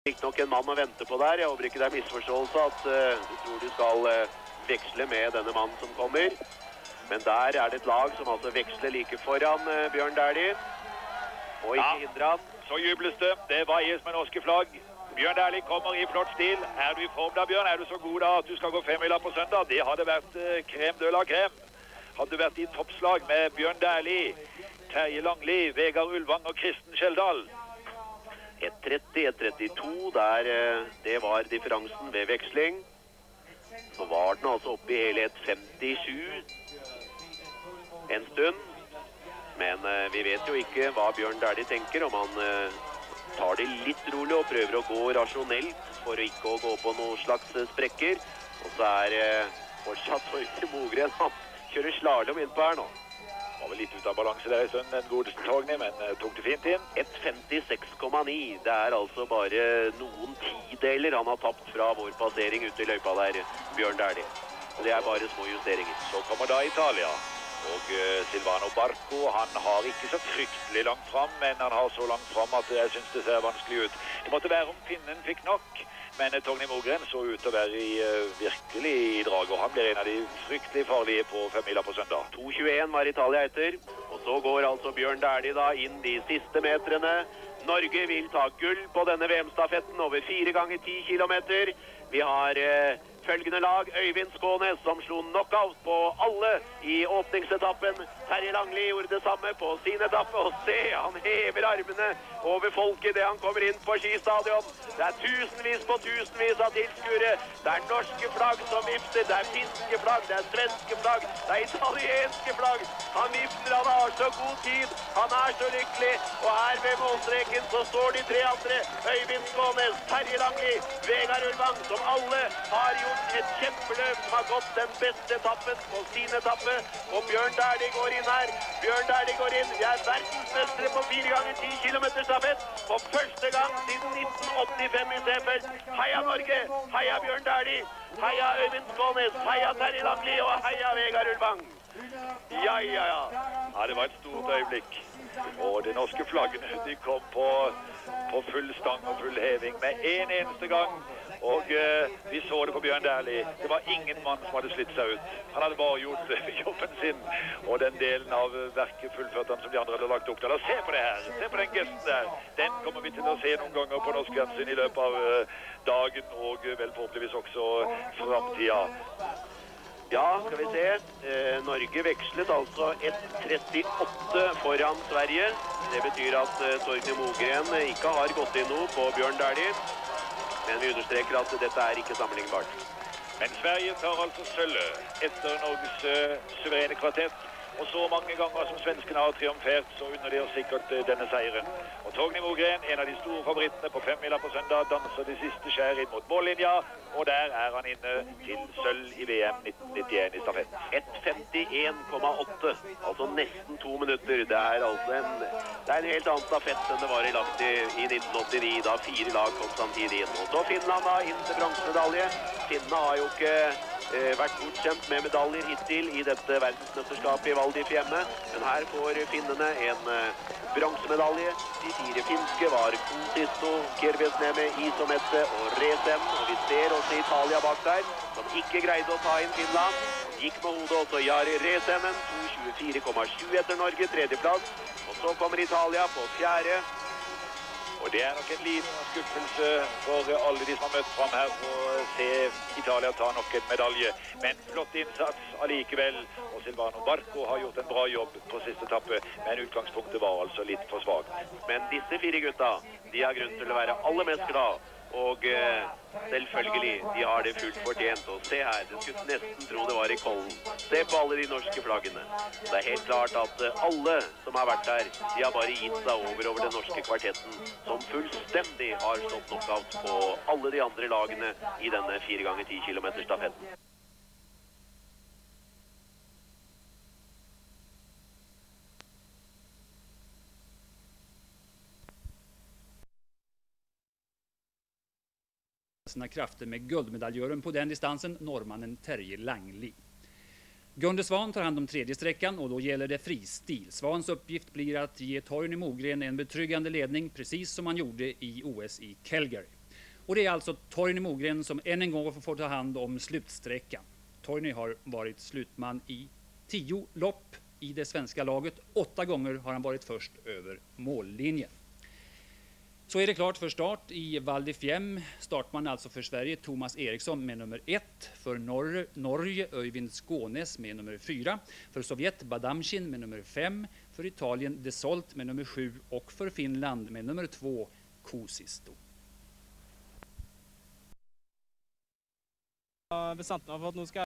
Ikke nok en mann å vente på der. Jeg håper ikke det er misforståelse at du tror du skal veksle med denne mannen som kommer. Men der er det et lag som altså veksler like foran Bjørn Dæhlie. Og ikke hindre han. Så jubles det. Det veies med norske flagg. Bjørn Dæhlie kommer i flott stil. Er du i form da, Bjørn? Er du så god da at du skal gå 5 mila på søndag? Det hadde vært krem de la krem. Hadde du vært i toppslag med Bjørn Dæhlie, Terje Langli, Vegard Ulvang og Kristen Skjeldal. 1.30, 1.32, det var differansen ved veksling. Så var den altså oppe i hele 1.57 en stund. Men vi vet jo ikke hva Bjørn Dæhlie tenker, om han tar det litt rolig og prøver å gå rasjonelt for å ikke gå på noen slags sprekker. Og så fortsatt Torgeir Mogren, han kjører slalom innpå her nå. Var vel litt ut av balanse der i stund, den godeste Torgny, men tok det fint inn. 1.56,9. Det er altså bare noen tideler han har tapt fra vår passering ute i løypa der, Bjørn Dæhlie. Det er bare små justeringer. Så kommer da Italia. Og Silvano Barco, han har ikke så fryktelig langt fram, men han har så langt fram at jeg synes det ser vanskelig ut. Det måtte være om finnen fikk nok, men Torgeir Mogren så ut til å være virkelig i drag, og han blir en av de fryktelig farlige på 5 mila på søndag. 2.21 var Italia etter, og så går altså Bjørn Dæhlie da inn de siste metrene. Norge vil ta gull på denne VM-stafetten over 4 ganger 10 kilometer. Vi har følgende lag, Øyvind Skånes, som slo knockout på alle i åpningsetappen. Terje Langli gjorde det samme på sin etappe, og se, han hever armene over folket det han kommer inn på skistadion. Det er tusenvis på tusenvis av tilskuere. Det er norske flagg som vifter, det er finske flagg, det er svenske flagg, det er italienske flagg. Han vifter, han har så god tid, han er så lykkelig, og her ved målstreken så står de 3 andre. Øyvind Skånes, Terje Langli, Vegard Ulvang, som alle har gjort et kjempeløp, som har gått den beste etappen på sin etappe, og Bjørn Dæhlie går inn her. Bjørn Dæhlie går inn. Vi er verdensmestere på 4 ganger 10 kilometer stafett for første gang siden 1985 i Seefeld. Heia Norge, heia Bjørn Dæhlie, heia Øyvind Skånes, heia Terje Langli og heia Vegard Ulvang. Ja. Ja, det var et stort øyeblikk. Og de norske flaggene, de kom på full stang og full heving med en eneste gang. Og vi så det på Bjørn Dæhlie. Det var ingen mann som hadde slitt seg ut. Han hadde bare gjort jobben sin, og den delen av verket fullførte han som de andre hadde lagt opp til. Se på det her, se på den gesten der. Den kommer vi til å se noen ganger på norsk fjernsyn i løpet av dagen, og vel forhåpentligvis også fremtida. Ja, skal vi se. Norge vekslet altså 1.38 foran Sverige. Det betyr at Torgeir Mogren ikke har gått inn noe på Bjørn Dæhlie. Men vi understreker at dette er ikke sammenlignbart. Men Sverige tar altså sølvet etter Norges suverene kvartett. Og så mange ganger som svenskene har triumfert, så unner de oss sikkert denne seieren. Og Torgeir Mogren, en av de store favorittene på 5 mila på søndag, danser de siste skjær inn mot mållinja. Og der er han inne til sølv i VM 1991 i stafett. 1.51,8, altså nesten 2 minutter. Det er altså en helt annen stafett enn det var lagt i 1989, da 4 lag kom samtidig inn. Og så Finland da inn til bronsemedalje. Finnene har jo ikke vært godkjent med medaljer hittil i dette verdensmesterskapet i Val di Fiemme. Men her får finnene en bronsemedalje. De 4 finske var Kuusisto, Kirvesniemi, Iisalmette og Räsänen. Og vi ser også Italia bak der, som ikke greide å ta inn Finland. Gikk med hodet også Jari Räsänen, 2.24,7 etter Norge, 3. plass. Og så kommer Italia på 4. Og det er nok en liten skuffelse for alle de som har møtt fram her for å se Italia ta nok en medalje. Men flott innsats allikevel, og Silvano Barco har gjort en bra jobb på siste etappe, men utgangspunktet var altså litt for svagt. Men disse 4 gutta, de har grunn til å være aller mest glad. Og selvfølgelig, de har det fullt fortjent. Og se her, det skulle nesten tro det var i Kollen. Se på alle de norske flaggene. Det er helt klart at alle som har vært der, de har bare gitt seg over den norske kvartetten, som fullstendig har slått knockout på alle de andre lagene i denne 4 ganger 10 kilometer stafetten. Sina krafter med guldmedaljören på den distansen, norrmannen Terje Langli. Gunde Svan tar hand om 3:e sträckan och då gäller det fristil. Svans uppgift blir att ge Torgeir Mogren en betryggande ledning, precis som han gjorde i OS i Calgary. Och det är alltså Torgny Mogren som än en gång får ta hand om slutsträckan. Torgny har varit slutman i 10 lopp i det svenska laget. 8 gånger har han varit först över mållinjen. Så är det klart för start i Val di Fiemme. Startman alltså för Sverige Thomas Eriksson med nummer 1. För Norge Öyvind Skånes med nummer 4. För Sovjet Badamshin med nummer 5. För Italien Desolt med nummer 7. Och för Finland med nummer 2 Kuusisto. Besatt av at nå skal